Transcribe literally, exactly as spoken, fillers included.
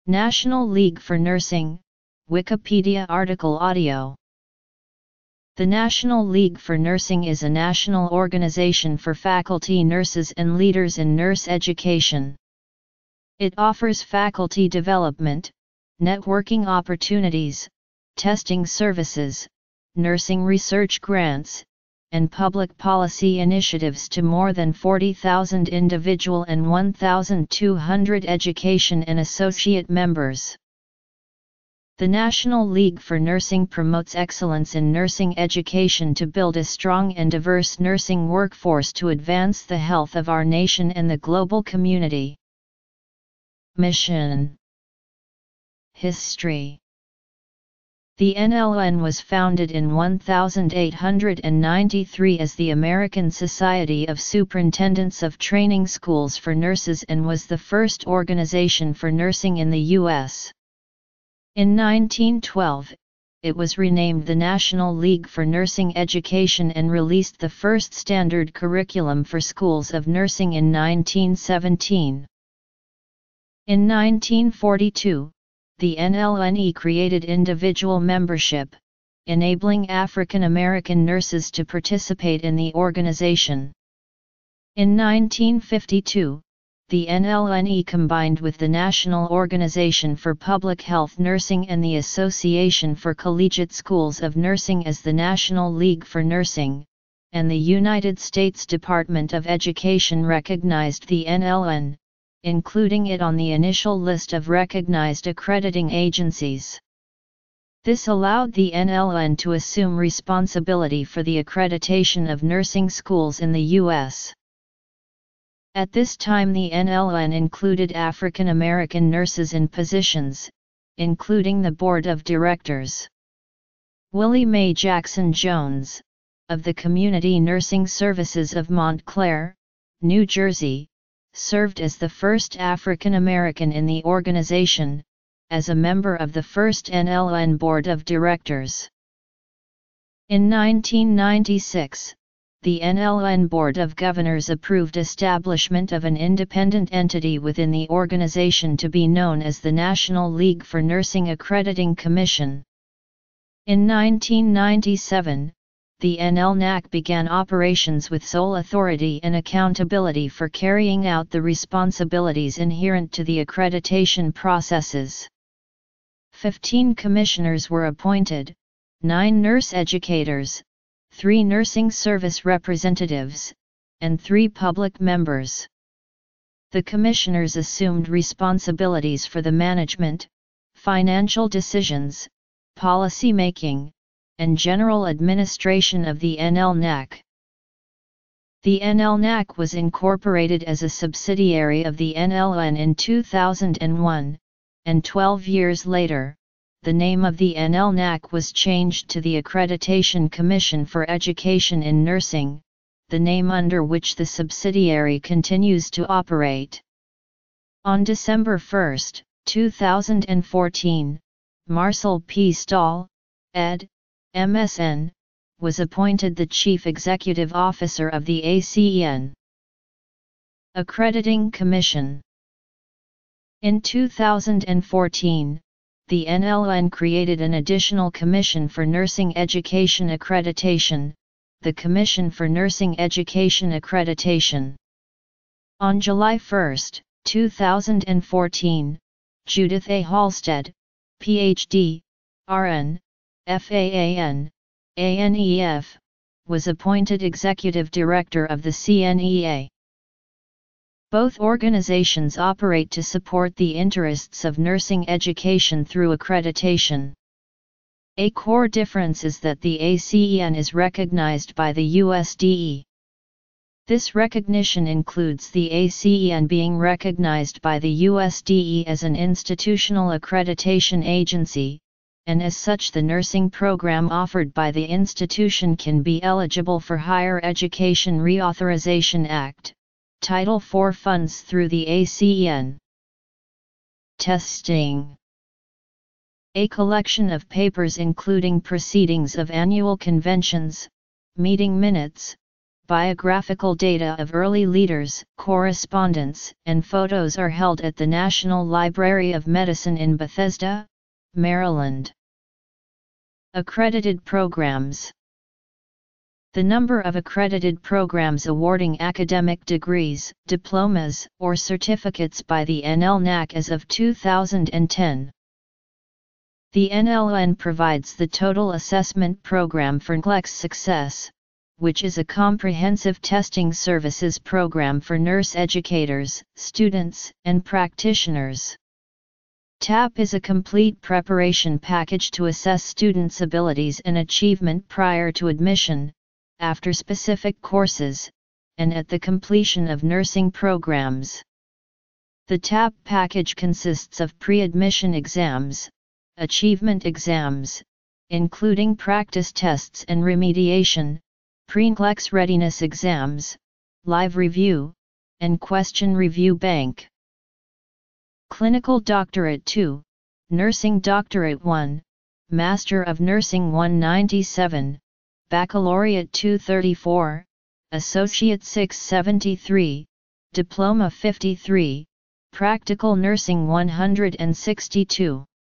National League for Nursing, Wikipedia article audio. The National League for Nursing is a national organization for faculty nurses and leaders in nurse education. It offers faculty development, networking opportunities, testing services, nursing research grants, and public policy initiatives to more than forty thousand individual and one thousand two hundred education and associate members. The National League for Nursing promotes excellence in nursing education to build a strong and diverse nursing workforce to advance the health of our nation and the global community. Mission. History. The N L N was founded in eighteen ninety-three as the American Society of Superintendents of Training Schools for Nurses and was the first organization for nursing in the U S In nineteen twelve, it was renamed the National League for Nursing Education and released the first standard curriculum for schools of nursing in nineteen seventeen. In nineteen forty-two, the N L N created individual membership, enabling African American nurses to participate in the organization. In nineteen fifty-two, the N L N combined with the National Organization for Public Health Nursing and the Association for Collegiate Schools of Nursing as the National League for Nursing, and the United States Department of Education recognized the N L N, including it on the initial list of recognized accrediting agencies. This allowed the N L N to assume responsibility for the accreditation of nursing schools in the U S At this time the N L N included African American nurses in positions, including the board of directors. Willie Mae Jackson Jones, of the Community Nursing Services of Montclair, New Jersey, served as the first African American in the organization, as a member of the first N L N Board of Directors. In nineteen ninety-six, the N L N Board of Governors approved establishment of an independent entity within the organization to be known as the National League for Nursing Accrediting Commission. In nineteen ninety-seven, the N L N A C began operations with sole authority and accountability for carrying out the responsibilities inherent to the accreditation processes. Fifteen commissioners were appointed, nine nurse educators, three nursing service representatives, and three public members. The commissioners assumed responsibilities for the management, financial decisions, policy making, and general administration of the N L N A C. The N L N A C was incorporated as a subsidiary of the N L N in two thousand one, and twelve years later, the name of the N L N A C was changed to the Accreditation Commission for Education in Nursing, the name under which the subsidiary continues to operate. On December first, two thousand fourteen, Marcel P. Stahl, ed. M S N, was appointed the Chief Executive Officer of the A C E N. Accrediting Commission. In two thousand fourteen, the N L N created an additional Commission for Nursing Education Accreditation, the Commission for Nursing Education Accreditation. On July first, two thousand fourteen, Judith A. Halstead, P H D, R N, F A A N, A N E F, was appointed Executive Director of the C N E A. Both organizations operate to support the interests of nursing education through accreditation. A core difference is that the A C E N is recognized by the U S D E. This recognition includes the A C E N being recognized by the U S D E as an institutional accreditation agency, and as such the nursing program offered by the institution can be eligible for Higher Education Reauthorization Act, Title four funds through the A C E N. Testing. A collection of papers including proceedings of annual conventions, meeting minutes, biographical data of early leaders, correspondence, and photos are held at the National Library of Medicine in Bethesda, Maryland. Accredited programs. The number of accredited programs awarding academic degrees, diplomas, or certificates by the N L N A C as of two thousand ten. The N L N provides the Total Assessment Program for N C L E X Success, which is a comprehensive testing services program for nurse educators, students, and practitioners. T A P is a complete preparation package to assess students' abilities and achievement prior to admission, after specific courses, and at the completion of nursing programs. The T A P package consists of pre-admission exams, achievement exams, including practice tests and remediation, pre-N C L E X readiness exams, live review, and question review bank. Clinical Doctorate two, Nursing Doctorate one, Master of Nursing one ninety-seven, Baccalaureate two thirty-four, Associate six seventy-three, Diploma fifty-three, Practical Nursing one hundred sixty-two.